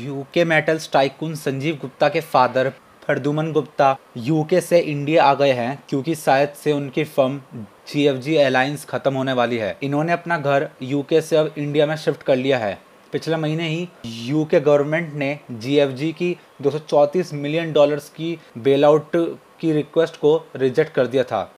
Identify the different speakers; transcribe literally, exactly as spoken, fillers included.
Speaker 1: UK metals tycoon Sanjeev Gupta के father Pradyuman Gupta UK से India आ गए हैं क्योंकि शायद से उनकी फर्म जीएफजी एलायंस खत्म होने वाली है। इन्होंने अपना घर यूके से अब इंडिया में शिफ्ट कर लिया है। पिछले महीने ही यूके गवर्नमेंट ने जीएफजी की दो सौ चौंतीस मिलियन डॉलर्स की बेल आउट की रिक्वेस्ट को रिजेक्ट कर दिया था।